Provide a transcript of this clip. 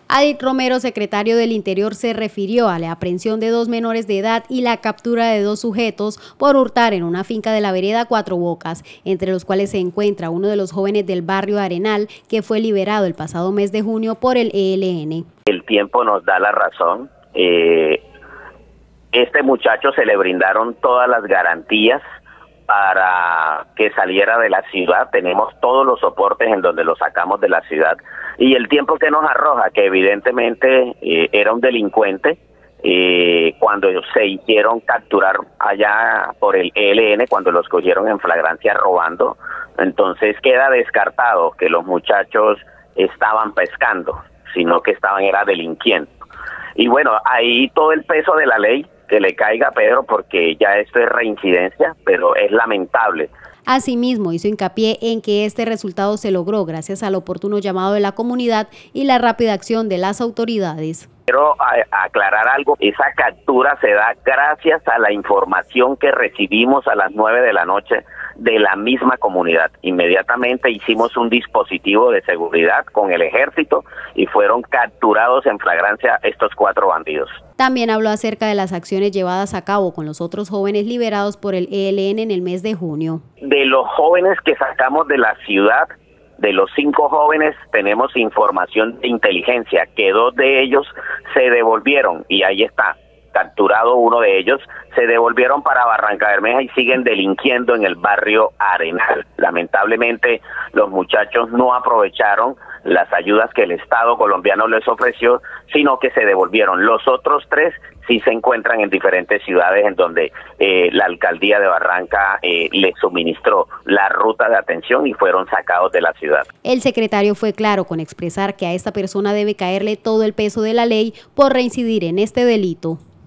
Adit Romero, secretario del Interior, se refirió a la aprehensión de 2 menores de edad y la captura de 2 sujetos por hurtar en una finca de la vereda Cuatro Bocas, entre los cuales se encuentra uno de los jóvenes del barrio Arenal, que fue liberado el pasado mes de junio por el ELN. El tiempo nos da la razón. Este muchacho se le brindaron todas las garantías para que saliera de la ciudad. Tenemos todos los soportes en donde lo sacamos de la ciudad, y el tiempo que nos arroja que evidentemente era un delincuente cuando se hicieron capturar allá por el ELN, cuando los cogieron en flagrancia robando. Entonces queda descartado que los muchachos estaban pescando, sino que era delinquiendo. Y bueno, ahí todo el peso de la ley que le caiga a Pedro, porque ya esto es reincidencia, pero es lamentable. Asimismo, hizo hincapié en que este resultado se logró gracias al oportuno llamado de la comunidad y la rápida acción de las autoridades. Quiero aclarar algo: esa captura se da gracias a la información que recibimos a las 9 de la noche de la misma comunidad. Inmediatamente hicimos un dispositivo de seguridad con el ejército y fueron capturados en flagrancia estos 4 bandidos. También habló acerca de las acciones llevadas a cabo con los otros jóvenes liberados por el ELN en el mes de junio. De los jóvenes que sacamos de la ciudad, de los 5 jóvenes, tenemos información de inteligencia que 2 de ellos se devolvieron, y ahí está capturado uno de ellos. Se devolvieron para Barrancabermeja y siguen delinquiendo en el barrio Arenal. Lamentablemente los muchachos no aprovecharon las ayudas que el Estado colombiano les ofreció, sino que se devolvieron. Los otros 3 sí se encuentran en diferentes ciudades en donde la alcaldía de Barranca les suministró la ruta de atención y fueron sacados de la ciudad. El secretario fue claro con expresar que a esta persona debe caerle todo el peso de la ley por reincidir en este delito.